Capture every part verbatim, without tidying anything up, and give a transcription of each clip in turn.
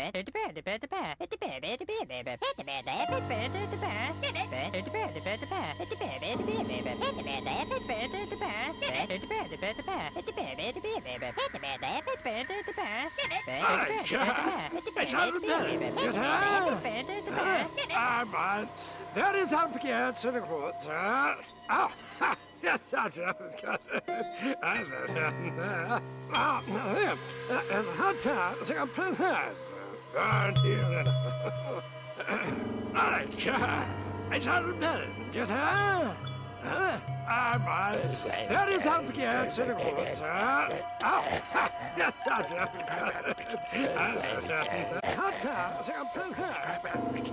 Maar, dat is aan verkeerd, zo goed. Ah, ja, dat is goed. Ah, en Hunter, ze gaan prinses. Ik zal hem doen, get her? Ah, maar, dat is aan verkeerd, zo goed. Ah, ja, dat is goed. Hunter, ze gaan prinses.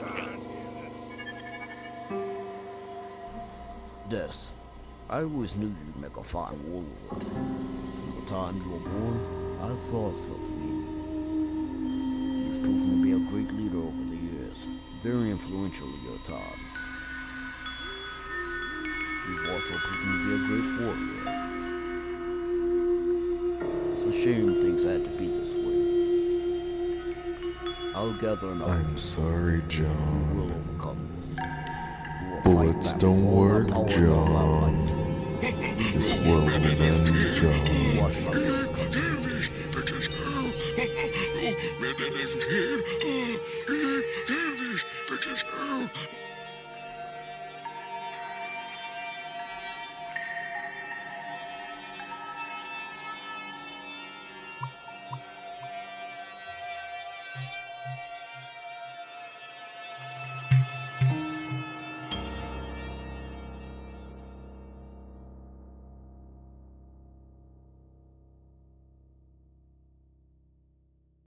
Des, I always knew you'd make a fine warlord. From the time you were born, I saw something in you. You've proven to be a great leader over the years, very influential in your time. You've also proven to be a great warrior. It's a shame things had to be this way. I'll gather an army. I'm sorry, John. We'll overcome this. Bullets don't work, John. This world will end, John. Watch my